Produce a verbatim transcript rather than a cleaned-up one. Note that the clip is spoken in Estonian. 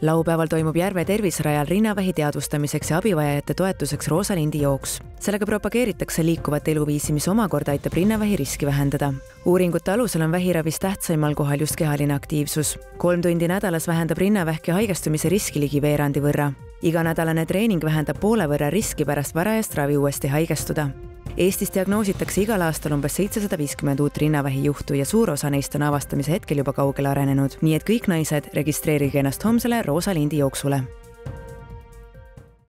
Laupäeval toimub Järve terviserajal rinnavähi teadvustamiseks ja abivajajate toetuseks Roosa Lindi jooks. Sellega propageeritakse liikuvat eluviisi, mis omakorda aitab rinnavähi riski vähendada. Uuringute alusel on vähiravis tähtsaimal kohal just kehaline aktiivsus. Kolm tundi nädalas vähendab rinnavähki haigestumise riski ligi veerandi võrra. Iganädalane treening vähendab poole võrra riski pärast varajast ravi uuesti haigestuda. Eestis diagnoositakse igal aastal umbes seitsesada viiskümmend uut rinnavähi juhtu ja suur osa neist on avastamise hetkel juba kaugele arenenud. Nii et kõik naised registreerige ennast homsele Roosa Lindi jooksule.